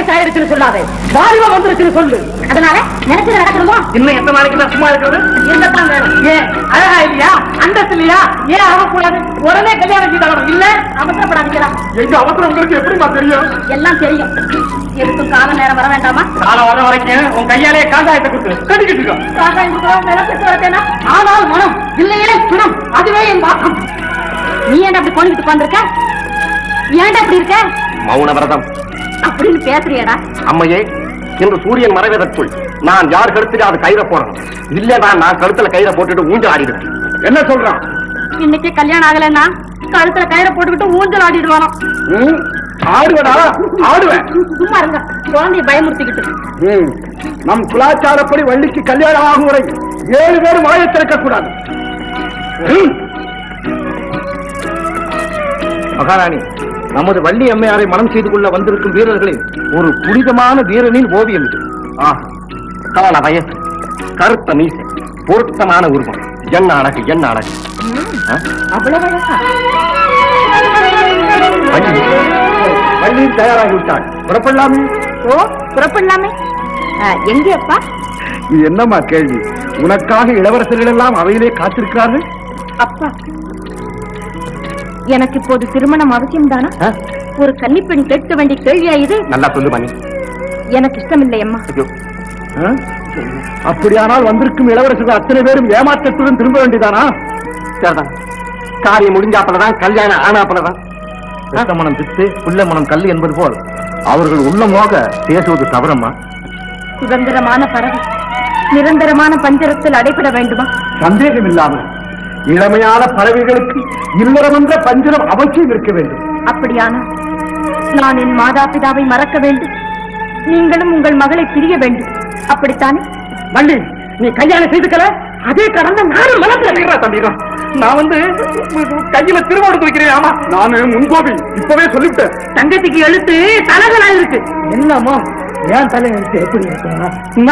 வயசாயிருச்சுன்னு சொல்லாதே, வாலிபம் வந்துருச்சுன்னு சொல்லு. அதனால நினைச்சது நடக்கணுமோ? இன்னும் எத்தனை நாளைக்கு நான் சும்மா இருக்கிறது? என்னத்தான் வேணும்? ஏன் அழகா இல்லையா, அந்தஸ்து இல்லையா, ஏன் ஆகக்கூடாது? உடனே கல்யாணம் செய்தாலும் இல்ல, அவசரப்படாதீங்களா? எங்க அவசரம் உங்களுக்கு எப்படிமா தெரியும்? எல்லாம் தெரியும். எதுக்கும் கால நேரம் வர வேண்டாமா? காலம் வர வரைக்கும் உன் கையாலே காந்தாயத்தை கொடுத்து கடிக்கிட்டு காந்தாயம் கொடுக்கலாம். ஆனால் மனம் இல்லையே குணம், அதுவே என் வாக்கம். நீ ஏன் அப்படி கொண்டுகிட்டு உட்கார்ந்திருக்க? ஏன்டா அப்படி இருக்க? மௌன விரதம் அப்படின்னு பேசுறியடா? அம்மையே, இன்று சூரியன் மறைவதற்குள் நான் யார் கழுத்துல அது கயிறை போடணும். இல்லடா, நான் கழுத்துல கயிறை போட்டுட்டு ஊஞ்சல் ஆடிடுவேன். என்ன சொல்றான்? இன்னைக்கு கல்யாணம் ஆகலன்னா கழுத்துல கயிறை போட்டுக்கிட்டு ஊஞ்சல் ஆடிடுவானோ? ஆடுவடா, ஆடுவேன். சும்மா இருங்க, குழந்தைய பயமுறுத்திக்கிட்டு. நம் கலாச்சாரப்படி வள்ளிக்கு கல்யாணம் ஆகும் வரை 7 பேர் வாயை திறக்க கூடாது. மகாராணி, நமது வள்ளி அம்மையாரை மனம் செய்து கொள்ள வந்திருக்கும் வீரர்களில் ஒரு புனிதமான வீரனின் ஓவியம் இது. கால வயசு, கருத்த மீசை, பொருத்தமான உருவம், என்ன அழகு, என்ன அழகு. வள்ளி தயாராகிவிட்டாள். புறப்படலாமே? ஓ, புறப்படலாமே. எங்கே அப்பா? இது என்னம்மா கேள்வி? உனக்காக இளவரசர்கள் எல்லாம் அவையிலே காத்திருக்கிறார்கள். அப்பா, எனக்கு இப்போது திருமணம் அவசியம் தானா? ஒரு கன்னிப்பெண் கேட்க வேண்டிய கேள்வியா இது? நல்லா சொல்லு மணி. எனக்கு இஷ்டம் இல்லை அம்மா. அப்படியானால் வந்திருக்கும் இளவரசர்கள் அத்தனை பேரும் ஏமாற்றத்துடன் திரும்ப வேண்டியதானா? காரியம் முடிஞ்சாப்பலதான் கல்யாணம் ஆனாப்பலதான். மனம் பித்து புள்ள மனம் கல் என்பது போல் அவர்கள் உள்ளமாக பேசுவது தவறம்மா. சுதந்திரமான பறவை நிரந்தரமான பஞ்சரத்தில் அடைபட வேண்டுமா? சந்தேகம் இல்லாமல் இளமையான பறவைகளுக்கு இல்லறமன்ற பஞ்சரம் அவசியம் இருக்க வேண்டும். அப்படியானால் நான் என் மாதா பிதாவை மறக்க வேண்டும், நீங்களும் உங்கள் மகளை பிரிய வேண்டும். அப்படித்தானே? வள்ளி, நீ கல்யாணம் செய்துக்கல, அதே கடந்த நானும் மனசுல தம்பிடுறேன். நான் வந்து கையில திருவோடு வைக்கிறேன். ஆமா, நானு முன்கோபி, இப்பவே சொல்லிவிட்டேன். தங்கத்துக்கு எழுத்து தலைகளா இருக்கு. என்னம்மா ஏன் தலை எழுத்து எப்படி இருக்கு?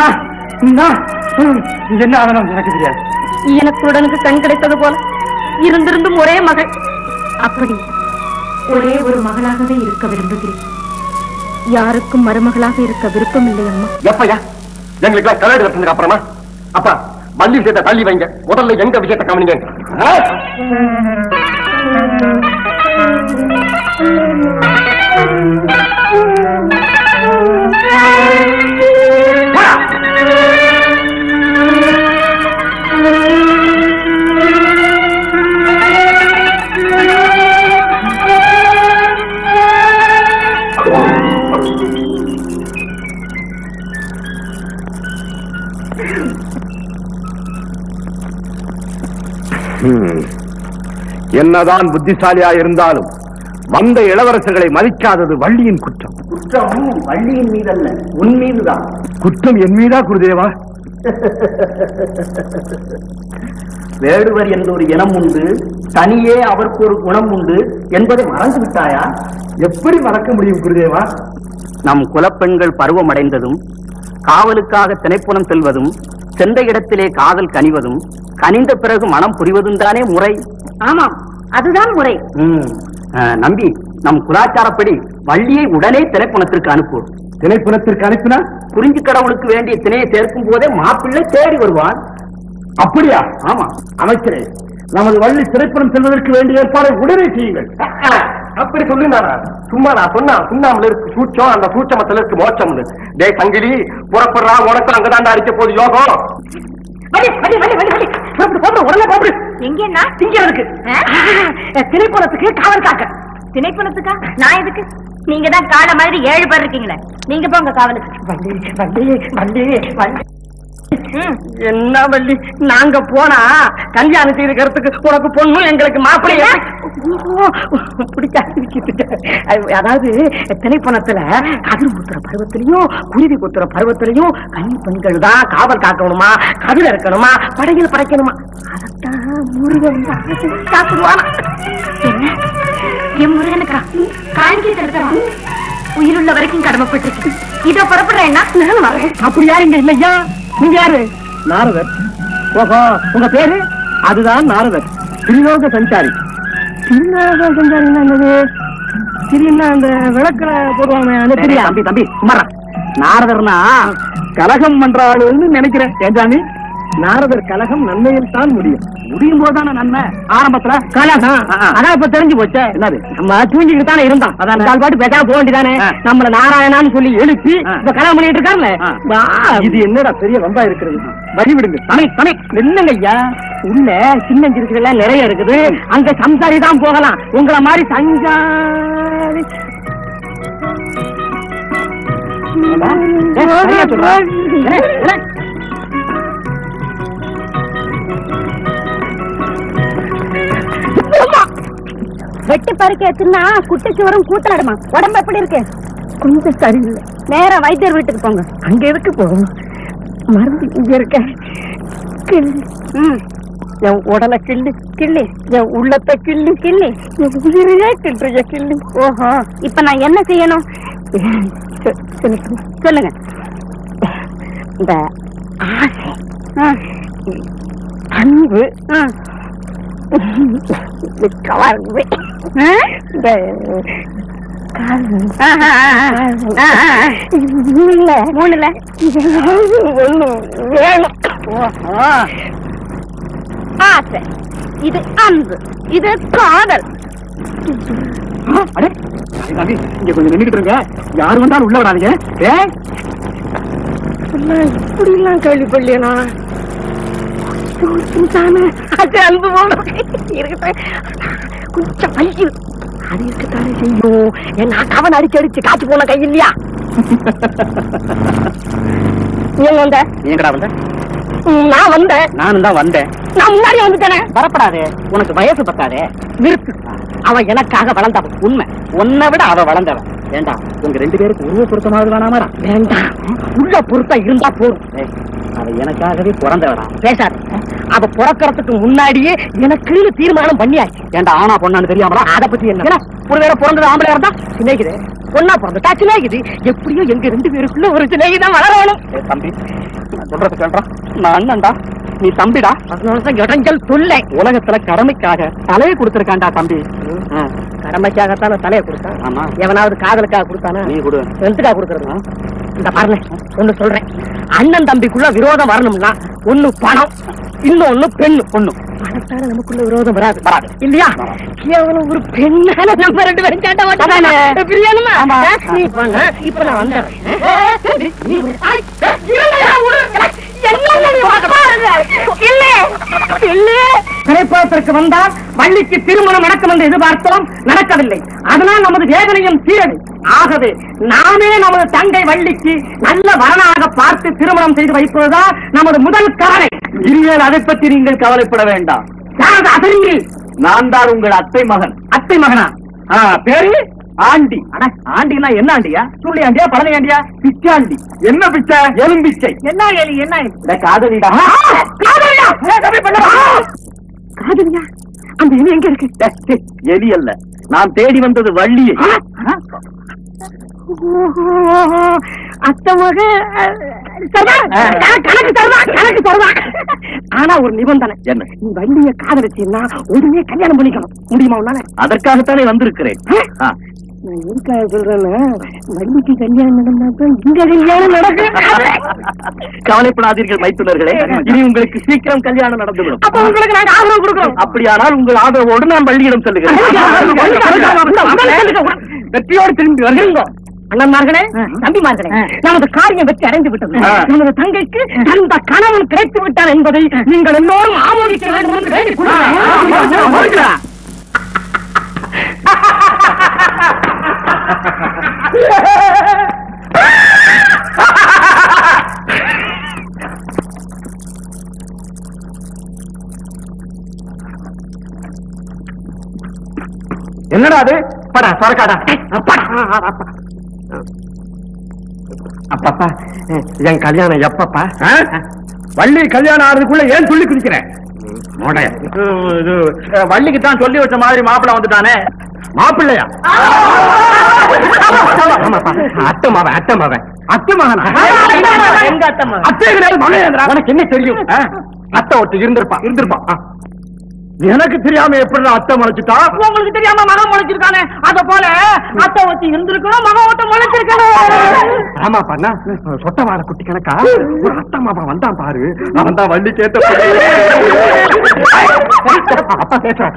என்ன ஆகணும் எனக்கு தெரியாது. எனக்கு உடனுக்கு கண் கிடைத்தது போல இருந்திருந்தும் ஒரே மகள். அப்படி ஒரே ஒரு மகளாகவே இருக்க விரும்புகிறேன். யாருக்கும் மருமகளாக இருக்க விருப்பம் இல்லை அம்மா. எப்பயா எங்களுக்கு கலடு கட்டுறதுக்கு அப்புறமா அப்பா வள்ளி விஷயத்தை தள்ளி வைங்க, முதல்ல எங்க விஷயத்தை கவனிங்க. என்னதான் புத்திசாலியா இருந்தாலும் வந்த இளவரசர்களை மதிக்காதது வள்ளியின் குற்றம். குற்றம் வள்ளியின் மீதல்ல, உன் மீதுதான். குற்றம் என் மீதா குருதேவா? வேடுவர் என்ற ஒரு இனம் உண்டு, தனியே அவருக்கு ஒரு குணம் உண்டு என்பதை மறந்து விட்டாயா? எப்படி மறக்க முடியும் குருதேவா? நம் குலப்பெண்கள் பருவம் அடைந்ததும் காவலுக்காக திணைப்புணம் செல்வதும், சென்ற இடத்திலே காதல் கனிவதும், கனிந்த பிறகு மனம் புரிவதும் தானே முறை. ஆமாம், அதுதான் முறை. நம்பி, நம் கலாச்சாரப்படி வள்ளியை உடனே திணைப்புணத்திற்கு அனுப்புவோம். திணைப்புணத்திற்கு அனுப்பினா குறிஞ்சி கடவுளுக்கு வேண்டிய திணையை சேர்க்கும் போதே மாப்பிள்ளை தேடி வருவான். அப்படியா? ஆமா அமைச்சரே, நமது வள்ளி திரைப்படம் செல்வதற்கு வேண்டிய ஏற்பாடை உடனே செய்யுங்கள். அப்படி சொல்லுங்க. சும்மா நான் சொன்னா சுண்ணாமல் இருக்கு சூட்சம், அந்த சூட்சமத்தில் இருக்கு மோட்சம். டே சங்கிலி, புறப்படுறா, உனக்கு அங்கதாண்டா அடிக்க போது யோகம். திரைப்படத்துக்கு காவல் காக்க. திணைப்பணத்துக்கா? நான் எதுக்கு? நீங்க தான் கால மாதிரி 7 பேர் இருக்கீங்களே, நீங்க போங்க காவலுக்கு. என்ன வள்ளி, நாங்க போனா கல்யாணம் செய்திருக்கிறதுக்கு உனக்கு பொண்ணு எங்களுக்கு மாப்பிள்ளை பிடிக்காது. அதாவது திணைப்பணத்துல கதிர் குத்துற பருவத்திலையும் குருவி குத்துற பருவத்திலையும் கன்னி பெண்கள் தான் காவல் காக்கணுமா, கதிர இருக்கணுமா, படையில் படைக்கணுமா. அதத்தான் முருகன் சாப்பிடுவானா? என் முருகனுக்கா காணிக்கை செலுத்தலாம். உயிருள்ள வரைக்கும் கடமைப்பட்டிருக்கு. இதோ புறப்படுறேன்னா நானும் வரேன். அப்படியா? இங்க இல்லையா? நீங்க யாரு? நாரதர். ஓஹோ, உங்க பேரு? அதுதான் நாரதர், திரிலோக சஞ்சாரி. திரிலோக சஞ்சாரி என்னது? திடீர்னு அந்த விளக்குல போடுவாங்க அந்த தெரியா? தம்பி தம்பி சும்மாரா. நாரதர்னா கலகம் பண்றாளுன்னு நினைக்கிறேன். ஏஞ்சாமி, நாரதர் கலகம் நன்மையில் தான் முடியும் போதுதானே நன்மை. ஆரம்பத்துல கலகம் அதான் இப்ப தெரிஞ்சு போச்சு. என்னது? நம்ம தூங்கிட்டு தானே இருந்தோம். அதான் கால் பாட்டு பேசாம போக வேண்டியதானே. நம்மள நாராயணான்னு சொல்லி எழுப்பி இப்ப கல்யாணம் பண்ணிட்டு இருக்காருல்ல. இது என்னடா பெரிய வம்பா இருக்கிறது? வழி விடுங்க. இல்லங்க ஐயா, உள்ள சின்னஞ்சிருக்குல நிறைய இருக்குது. அங்க சம்சாரி தான் போகலாம். உங்களை மாதிரி சஞ்சாரி வெட்டி பறிக்க வச்சுன்னா குட்டிக்கு வரும் கூத்தாடுமா. உடம்பு எப்படி இருக்கு? கொஞ்சம் சரியில்லை. நேரா வைத்தியர் வீட்டுக்கு போங்க. அங்க எதுக்கு போகும்? மருந்து இங்க இருக்க. என் உடலை கிள்ளி கிள்ளி, என் உள்ளத்தை கிள்ளி கிள்ளி, என் உயிரையே கிள்றிய கிள்ளி. ஓஹோ, இப்ப நான் என்ன செய்யணும் சொல்லுங்க. இந்த ஆசை, அன்பு, கவர்வு, இந்த மூணுல வேணும். ஆசை, இது அன்பு, இது காதல். இங்க கொஞ்சம் நின்றுட்டு இருங்க. யாரு வந்தாலும் உள்ள விடாதீங்க. இப்படி எல்லாம் கேள்வி பண்ணா அன்பு கொஞ்சம் பையு அது இருக்கத்தானே செய்யும். என்ன கவன் அடிச்சு காய்ச்சி போன கை இல்லையா? நீங்க வந்த? நீங்கடா வந்த? நான் வந்தேன். நானும் தான் வந்தேன். நான் முன்னாடி வந்துட்டேனே. வரப்படாதே, உனக்கு வயசு பத்தாதே. நிறுத்து. அவன் எனக்காக வளர்ந்தவன். உண்மை, உன்னை விட அவ வளர்ந்தவன். ஏண்டா, உங்க 2 பேருக்கு உருவ பொருத்தமாவது வேணாமடா? வேண்டாம், உள்ள பொருத்தம் இருந்தா போதும். அவ எனக்காகவே பிறந்தவடா. பேசாது. அவ பிறக்கிறதுக்கு முன்னாடியே எனக்குன்னு தீர்மானம் பண்ணியாச்சு. ஏண்டா, ஆனா பொண்ணான்னு தெரியாமலா? அதை பத்தி என்ன? ஒருவேளை பிறந்தது ஆம்பளையா இருந்தா சிநேகிது, பொண்ணா பிறந்துட்டா சிநேகிது. எப்படியோ எங்க 2 பேருக்குள்ள ஒரு சிநேகிதான் வளரணும். தம்பி, நான் சொல்றது கேள்றா. நான் அண்ணன்டா, நீ தம்பிடா. இடைஞ்சல் தொல்லை. உலகத்துல கடமைக்காக தலையை கொடுத்திருக்காண்டா தம்பி. கடமைக்காகத்தான தலையை கொடுத்தான். ஆமா. எவனாவது காதலுக்காக கொடுத்தானா? நீ கொடு. எதுக்காக கொடுக்கறது? இந்த பாருங்க, ஒண்ணு சொல்றேன். அண்ணன் தம்பிக்குள்ள விரோதம் வரணும்னா ஒண்ணு பணம், இன்னொன்னு பெண்ணு. பொண்ணு பணத்தால நமக்குள்ள விரோதம் வராது. வராது இல்லையா? கேவலம் ஒரு பெண்ணால நம்ம 2 பேரும் சேட்ட மாட்டோம். பிரியாணுமா? நீ பண்ண. இப்ப நான் வந்துடுறேன். திரைப்படத்திற்கு வந்தால் வள்ளிக்கு திருமணம் நடக்கும் என்று எதிர்பார்த்தோம், நடக்கவில்லை. அதனால் நமது வேதனையும் தீரது. ஆகவே நாமே நமது தங்கை வள்ளிக்கு நல்ல வரனாக பார்த்து திருமணம் செய்து வைப்பதுதான் நமது முதல் கவலை. இனிமேல் அதை பற்றி நீங்கள் கவலைப்பட வேண்டாம். நான் தான் உங்கள் அத்தை மகன். அத்தை மகனா? பேரு ஆண்டி. ஆண்டினா என்ன ஆண்டியா? சுள்ளி ஆண்டியா, பழனி ஆண்டியா? பிச்சாண்டி. என்ன பிச்சை? எலும்பிச்சை. என்ன எலி? என்ன காதலிடா? காதலியா? காதலியா? அந்த எலி எங்க இருக்கு? எலி அல்ல, நான் தேடி வந்தது வள்ளியை. அத்தை மக கணக்கு தருவா. ஆனா ஒரு நிபந்தனை. என்ன? நீ வள்ளிய காதலிச்சீன்னா உடனே கல்யாணம் பண்ணிக்கணும். முடியுமா உன்னால? அதற்காகத்தானே வந்திருக்கிறேன். நான் எதுக்காக சொல்றேன்னா, வள்ளிக்கு கல்யாணம் நடந்தாதான் இங்க கல்யாணம் நடக்கும். கவலைப்படாதீர்கள் மைத்துனர்களே, இனி உங்களுக்கு சீக்கிரம் கல்யாணம் நடந்துவிடும். அப்ப உங்களுக்கு நாங்க ஆதரவு கொடுக்கிறோம். அப்படியானால் உங்கள் ஆதரவோடு நான் வள்ளியிடம் செல்லுகிறேன். வெற்றியோடு திரும்பி வருகிறோம். அண்ணன்மார்களே, தம்பிமார்களே, நமது காரியம் வெற்றி அடைந்து விட்டது. நமது தங்கைக்கு அந்த கணவன் கிடைத்து விட்டான் என்பதை நீங்கள் எல்லோரும் ஆமோதிக்க வேண்டும் என்று வேண்டிக் கொள்கிறேன். என்னடா அது? படா சொரக்காடா. அப்பப்பா, என் கல்யாணம் எப்பப்பா? வள்ளி கல்யாணம் ஆறதுக்குள்ள ஏன் சொல்லி குதிக்கிறேன்? வள்ளிக்கு தான் சொல்லி வச்ச மாதிரி மாப்பிள்ள வந்துட்டானே. மாப்பிள்ளையா? அத்தை மகன். அத்தை மகனா? எங்க அத்தை மகன்? அத்தை மகன். உனக்கு என்ன தெரியும்? அத்தை ஒருத்தர் இருந்திருப்பான். எனக்கு தெரியாம எப்படி அத்தை முளைச்சிட்டா? உங்களுக்கு தெரியாம மகம் முளைச்சிருக்கானே, அத போல அத்தை வச்சு இருந்திருக்கணும், மகம் ஓட்ட முளைச்சிருக்கணும். ஆமா பண்ணா சொட்ட வாழ குட்டி கணக்கா ஒரு அத்தை மாமா வந்தான் பாரு, அவன் தான் வள்ளி கேட்ட அப்பா பேசுறேன்.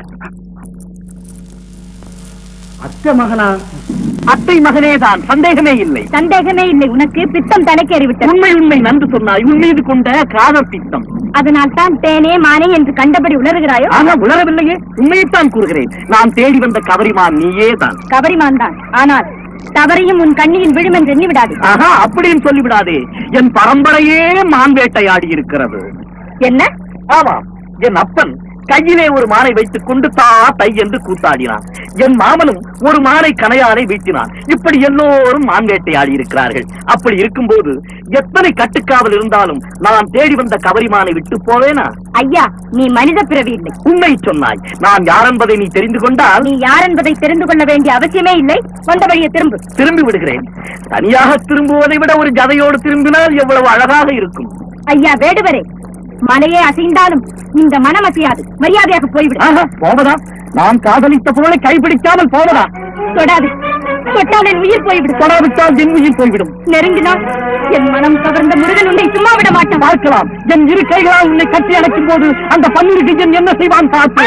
அத்தை மகனா? அத்தை மகனே தான், சந்தேகமே இல்லை. சந்தேகமே இல்லை, உனக்கு பித்தம் தலைக்கேறிவிட்டது. உண்மை உண்மை நன்று சொன்னாய், உன் மீது கொண்ட காதல் பித்தம். அதனால் தான் தேனே மானே என்று கண்டபடி உளறுகிறாயோ? ஆனா உளரவில்லையே, உண்மையைத்தான் கூறுகிறேன். நான் தேடி வந்த கவரிமான் நீயே தான். கவரிமான் தான், ஆனால் தவறையும் உன் கண்ணியில் விழும் என்று எண்ணி விடாது. ஆஹா, அப்படின்னு சொல்லிவிடாதே. என் பரம்பரையே மான் வேட்டையாடி இருக்கிறது. என்ன? ஆமாம், என் அப்பன் கையிலே ஒரு மானை வைத்துக் கொண்டு தை என்று கூத்தாடினான். என் மாமனும் ஒரு மானை கணையானை வீட்டினான். இப்படி எல்லோரும் மான் வேட்டையாடி இருக்கிறார்கள். அப்படி இருக்கும்போது எத்தனை கட்டுக்காவல் இருந்தாலும் நான் தேடி வந்த கவரிமானை விட்டு போவேனா? ஐயா, நீ மனித பிறவி இல்லை. உண்மை சொன்னாய். நான் யார் என்பதை நீ தெரிந்து கொண்டால்? நீ யார் என்பதை தெரிந்து கொள்ள வேண்டிய அவசியமே இல்லை. வந்த வழியை திரும்பு. திரும்பி விடுகிறேன். தனியாக திரும்புவதை விட ஒரு ஜதையோடு திரும்பினால் எவ்வளவு அழகாக இருக்கும். ஐயா வேடுவரே, மலையே அசைந்தாலும் இந்த மனம் அசையாது. மரியாதையாக போய்விடு. போவதா? நான் காதலித்த பொருளை கைப்பிடிக்காமல் போவதா? தொடாது. தொட்டால் என் உயிர் போய்விடும். தொடாவிட்டால் என் உயிர் போய்விடும். நெருங்கினால் என் மனம் கவர்ந்த முருகன் உன்னை சும்மா விட மாட்டான். பார்க்கலாம். என் இரு கைகளால் உன்னை கட்டி அடைக்கும் போது அந்த பன்னீருக்கு என் என்ன செய்வான் பார்த்து.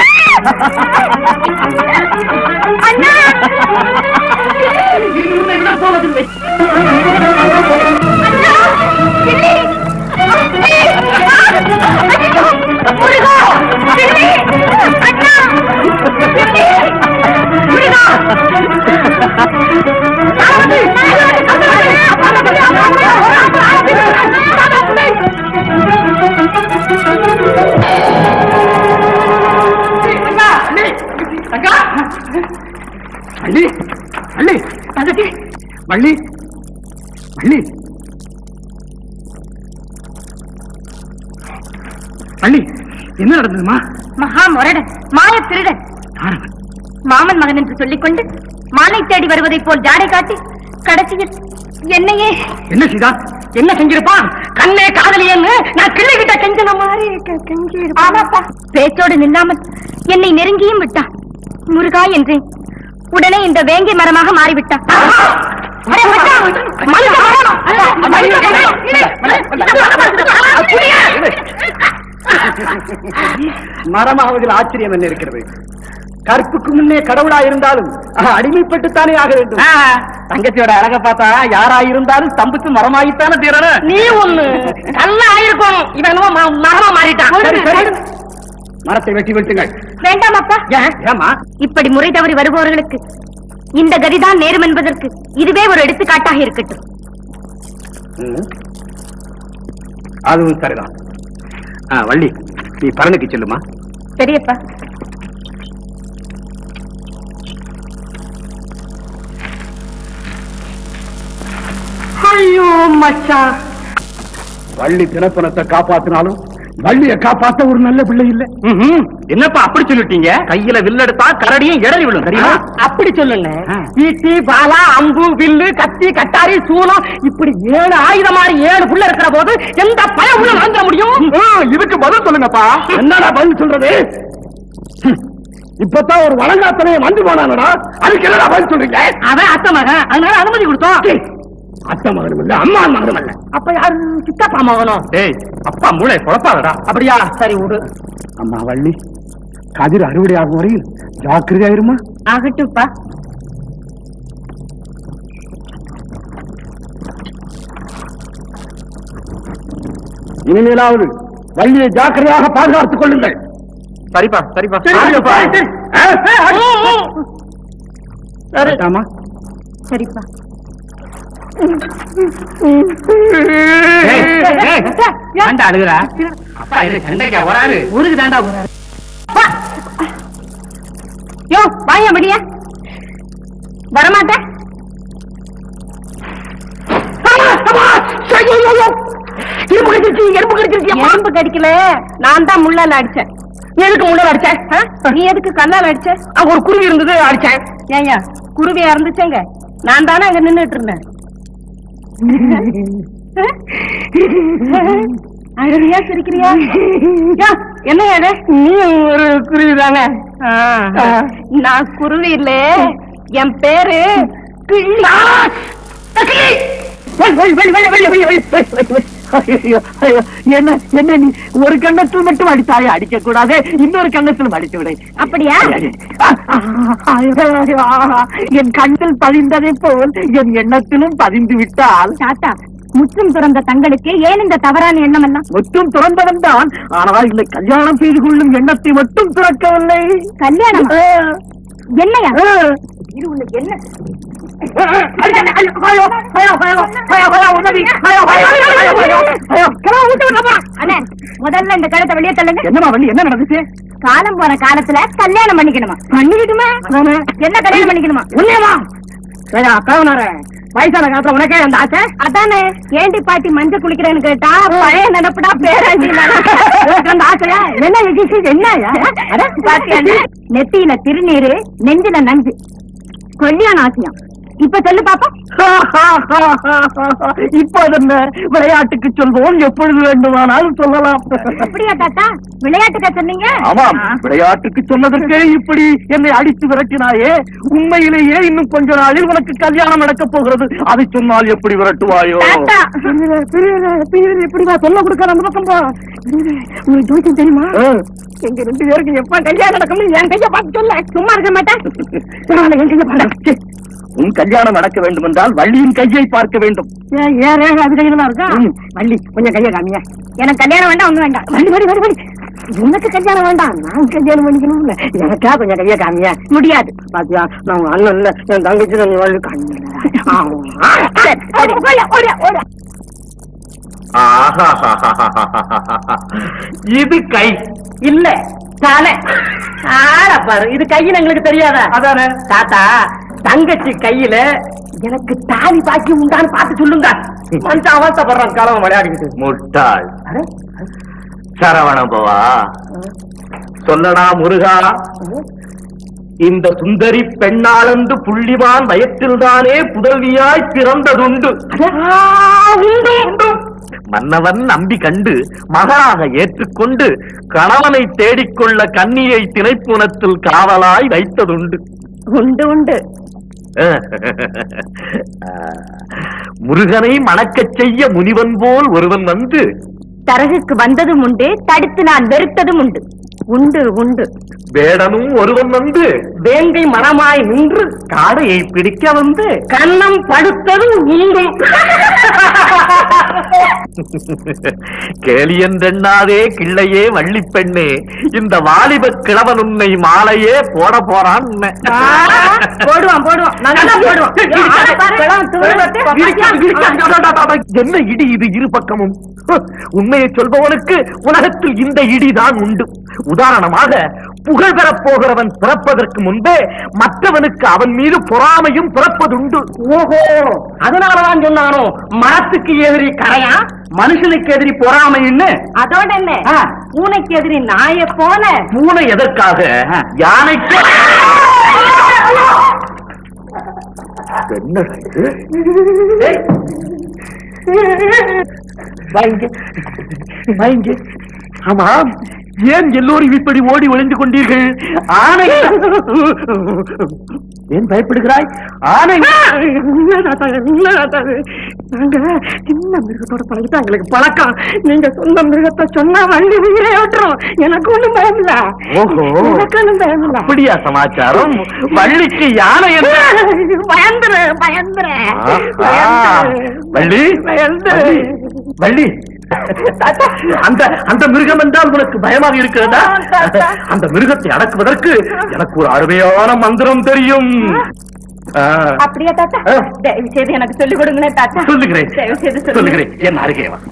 போவதில்லை. வள்ளி, வள்ளி, தங்கச்சி, வள்ளி, வள்ளி, வள்ளி, என்ன நடந்ததுமா? மகா முரடன், மாய திருடன், மாமன் மகன் என்று சொல்லிக் கொண்டு மானை தேடி வருவதைப் போல் ஜாடை காட்டி கடைசியில் என்னையே. என்ன செய்தா? என்ன செஞ்சிருப்பான்? கண்ணே காதலியன்னு நான் கிள்ளி விட்ட கெஞ்சன மாதிரி ஆமாப்பா, பேச்சோடு நில்லாமல் என்னை நெருங்கியும் விட்டான். முருகா என்றேன். உடனே இந்த வேங்கை மரமாக மாறிவிட்டான். மரமாவதில் ஆச்சரியம் என்ன இருக்கிறது? கற்புக்கு முன்னே கடவுளா இருந்தாலும் அடிமைப்பட்டுத்தானே ஆக வேண்டும். தங்கச்சியோட அழக பார்த்தா யாரா இருந்தாலும் ஸ்தம்பிச்சு மரமாகித்தானே தீரணும். நீ ஒண்ணு கல்ல ஆயிருக்கும், இவன் மரமா மாறிட்டான். மரத்தை வெட்டி விட்டுங்கள். வேண்டாம் அப்பா. ஏமா இப்படி முறை தவறி வருபவர்களுக்கு இந்த கதிதான் நேரும் என்பதற்கு இதுவே ஒரு எடுத்துக்காட்டாக இருக்கட்டும். அதுவும் சரிதான். வள்ளி, நீ பரனுக்கு செல்லுமா. சரியப்பா. ஐயோ மச்சான், வள்ளி தினப்பணத்தை காப்பாத்தினாலும் வள்ளிய காப்பாத்த ஒரு நல்ல பிள்ளை இல்ல. என்னப்பா அப்படி சொல்லிட்டீங்க? கையில வில்லெடுத்தா கரடியும் இடறி விழும். சரியா? அப்படி சொல்லுங்க. ஈட்டி, பாலா, அம்பு, வில்லு, கத்தி, கட்டாரி, சூலம், இப்படி 7 ஆயுதம் மாதிரி 7 புள்ள இருக்கிற போது எந்த பய உள்ள நடந்துட முடியும்? இதுக்கு பதில் சொல்லுங்கப்பா. என்னடா பதில் சொல்றது? இப்பதான் ஒரு வழங்காத்தனைய வந்து போனானடா, அதுக்கு என்னடா பதில் சொல்றீங்க? அவன் அத்தை மகன், அதனால அனுமதி கொடுத்தோம். அத்தை மகனும் இல்ல, அம்மா மகனும் இல்ல. அப்ப யாரு? சித்தப்பா மகனும். டேய், அப்பா மூளை குழப்பாதடா. அப்படியா? சரி விடு. அம்மா வள்ளி, கதிர் அறுவடை ஆகும் வரையில் ஜாக்கிரதையாயிருமா. ஆகட்டும்ப்பா. இனிமேலாவது வள்ளியை ஜாக்கிரதையாக பாதுகாத்துக் கொள்ளுங்கள். சரிப்பா, சரிப்பா. சரிப்பா. சரிப்பா. அழுகுறா அப்பா, சண்டைக்கா வராது. ஊருக்கு தாண்டா போறாரு. யோ வாயா வெளிய. வரமாட்டேன். எறும்பு கடிக்கல, நான் தான் முள்ளால அடிச்சேன். எதுக்கு முன்னால அடிச்சேன்? நீ எதுக்கு கல்லால அடிச்ச? அங்க ஒரு குருவி இருந்தது, அடிச்சேன். ஏயா குருவியா இருந்துச்சேங்க, நான் தானே அங்க நின்னுட்டு இருந்தேன். அழகியா சிரிக்கிறியா? என்ன ஏது? நீ ஒரு குருவி தானே? நான் குருவி இல்ல, என் பேரு கிள்ளி. என்ன என்ன நீ ஒரு கண்ணத்தில் மட்டும் அடித்தாயே, அடிக்க கூடாது, இன்னொரு கண்ணத்திலும் அடித்து விட. அப்படியா? என் கண்ணில் பதிந்ததை போல் என் எண்ணத்திலும் பதிந்து விட்டால். தாத்தா, முற்றும் துறந்த தங்களுக்கு ஏன் இந்த தவறான எண்ணம் எல்லாம்? முற்றும் துறந்தவன் தான், ஆனால் இந்த கல்யாணம் செய்து கொள்ளும் எண்ணத்தை மட்டும் துறக்கவில்லை. கல்யாணம் என்னையா? இது உனக்கு என்ன? முதல்ல இந்த கழுத்தை வெளியே தள்ளுங்க. என்னமா வள்ளி, என்ன நடந்துச்சு? காலம் போன காலத்துல கல்யாணம் பண்ணிக்கணுமா? பண்ணிக்கிட்டுமா? என்ன கல்யாணம் பண்ணிக்கணுமா? உண்மையமா? வயசான காலத்துல உனக்கே அந்த ஆசை? அதானே, ஏண்டி பாட்டி மஞ்சள் குளிக்கிறேன்னு கேட்டா பழைய நினைப்படா பேராண்டி அந்த ஆசையா? என்ன பாத்தியா? நெத்தியில திருநீரு, நெஞ்சில நஞ்சு, கல்யாணம் ஆசையா? இப்ப சொல்லு பாப்பா. இப்போது என்ன, விளையாட்டுக்கு சொல்வோம், எப்பொழுது வேண்டுமானாலும் சொல்லலாம். அப்படியா தாத்தா? விளையாட்டுக்கா சொன்னீங்க? ஆமாம், விளையாட்டுக்கு சொன்னதற்கே இப்படி என்னை அடித்து விரட்டினாயே, உண்மையிலேயே இன்னும் கொஞ்ச நாளில் உனக்கு கல்யாணம் நடக்கப் போகிறது. அதை சொன்னால் எப்படி விரட்டுவாயோ? எப்படிவா சொல்ல கொடுக்க அந்த பக்கம் போ. உனக்கு ஜோசியம் தெரியுமா? எங்க 2 பேருக்கு எப்ப கல்யாணம் நடக்கும் என் கைய பார்த்து சொல்ல. சும்மா இருக்க மாட்டேன். என் கைய பாரு. உன் கல்யாணம் நடக்க வேண்டும் என்றால் வள்ளியின் கையை பார்க்க வேண்டும். ஏன் அது கையில இருக்கா? வள்ளி, கொஞ்சம் கைய காமியா. எனக்கு கல்யாணம் வேண்டாம், ஒண்ணு வேண்டாம். வள்ளி உனக்கு கல்யாணம் வேண்டாம், நான் கல்யாணம் பண்ணிக்கணும்ல. எனக்கா கொஞ்சம் கைய காமியா? முடியாது. பாத்தியா, நான் உங்க அண்ணன் இல்ல, என் தங்கச்சி வள்ளி இது கை இல்ல, தலை. பாரு, இது கையில எங்களுக்கு தெரியாதா? அதானே தாத்தா, தங்கச்சி கையில எனக்கு தாலி பாக்கி உண்டான்னு பார்த்து சொல்லுங்க. மனுஷன் அவசப்படுறான், காலம் விளையாடிக்கிட்டு. முட்டாள் சரவணபவா, சொல்லடா முருகா, இந்த சுந்தரி பெண்ணாளந்து புள்ளிவான் வயத்தில்தானே புதல்வியாய் பிறந்ததுண்டு. மன்னவன் நம்பி கண்டு மகளாக ஏற்றுக்கொண்டு கணவனை தேடிக்கொள்ள கன்னியை திணைப்புணத்தில் காவலாய் வைத்ததுண்டு. உண்டு உண்டு. முருகனை மணக்கச் செய்ய முனிவன் போல் ஒருவன் வந்து தரகுக்கு வந்ததும் உண்டு, தடுத்து நான் வெறுத்ததும் உண்டு. உண்டு உண்டு. வேடனும் ஒருவன் வந்து வேங்கை மனமாய் நின்று காடையை பிடிக்க வந்து கண்ணம் படுத்ததும் உண்டு. கேலியன்றெண்ணாதே கிள்ளையே வள்ளி பெண்ணே, இந்த வாலிப கிழவன் உன்னை மாலையே போட போறான். போடுவான் போடுவான், நல்லா போடுவான். என்ன இடி இது இரு பக்கமும்? உண்மையை சொல்பவனுக்கு உலகத்தில் இந்த இடிதான் உண்டு. உதாரணமாக, புகழ் பெறப் போகிறவன் பிறப்பதற்கு முன்பே மற்றவனுக்கு அவன் மீது பொறாமையும் பிறப்பதுண்டு. ஓஹோ, அதனாலதான் சொன்னானோ மரத்துக்கு எதிரி கரையா, மனுஷனுக்கு எதிரி பொறாமைன்னு. அதோட என்ன, பூனைக்கு எதிரி நாயை போல. பூனை எதற்காக? யானைக்கு. ஆமாம், ஏன் எல்லோரும் இப்படி ஓடி ஒளிந்து கொண்டீர்கள்? ஆனை ஏன் பயப்படுகிறாய்? ஆனை சின்ன மிருகத்தோட பழகிட்டா எங்களுக்கு பழக்கம். நீங்க சொந்த மிருகத்தை சொன்னா வண்டி உயிரை ஓட்டுறோம். எனக்கு ஒண்ணும் பயம் இல்ல. ஓஹோ, எனக்கு ஒண்ணும் பயம் இல்ல. அப்படியா சமாச்சாரம்? வள்ளிக்கு யானை என்ன? பயந்துரு பயந்துரு வள்ளி வள்ளி, அந்த அந்த மிருகம் என்றால் உனக்கு பயமாக இருக்கிறதா? அந்த மிருகத்தை அடக்குவதற்கு எனக்கு ஒரு அருமையான மந்திரம் தெரியும். அப்படியா தாத்தா? தயவு செய்து எனக்கு சொல்லிக் கொடுங்களேன் தாத்தா. சொல்லுகிறேன் தயவு செய்து சொல்லுகிறேன். என் அருகே வா.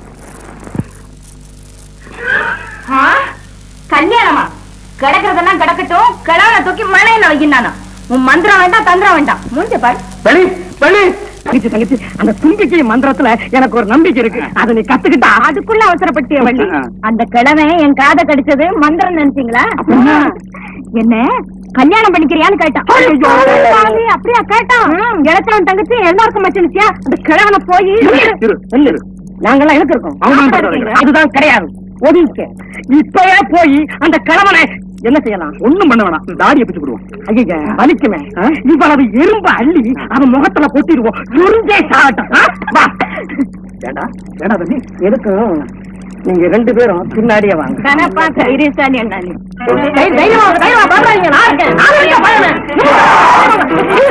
கல்யாணமா? கிடக்கிறதெல்லாம் கிடக்கட்டும், கிழவனை தூக்கி மழையில வைக்கினானா? உன் மந்திரம் வேண்டாம், தந்திரம் வேண்டாம். மூஞ்ச பாரு. வள்ளி வள்ளி, தங்கச்சி, அந்த தும்பிக்கை மந்திரத்துல எனக்கு ஒரு நம்பிக்கை இருக்கு. அதை நீ கத்துக்கிட்டா. அதுக்குள்ள அவசரப்பட்டிய வள்ளி. அந்த கிழமை என் காதை கடிச்சது மந்திரம் நினைச்சீங்களா? என்ன கல்யாணம் பண்ணிக்கிறியான்னு கேட்டான். அப்படியா கேட்டான்? இளத்தவன் தங்கச்சி எல்லாருக்கும் மச்சிருச்சியா? அந்த கிழவனை போய் நாங்கெல்லாம் இருக்கோம். அதுதான் கிடையாது. ஒதுங்க. இப்பவே போய் அந்த கிழவனை என்ன செய்யலாம்? ஒண்ணும் பண்ண வேணாம், தாடியை பிச்சு விடுவோம். ஐயா வலிக்குமே, இவ்வளவு எறும்பு அள்ளி அவன் முகத்துல கொட்டிடுவோம். எறும்பே சாகட்டும். வா. ஏடா ஏடா தம்பி, எதுக்கும் நீங்க 2 பேரும் பின்னாடியே வாங்க. கனப்பா தைரியசாலி அண்ணா. தைரியமா தைரியமா பண்றீங்க. நான் இருக்கேன்.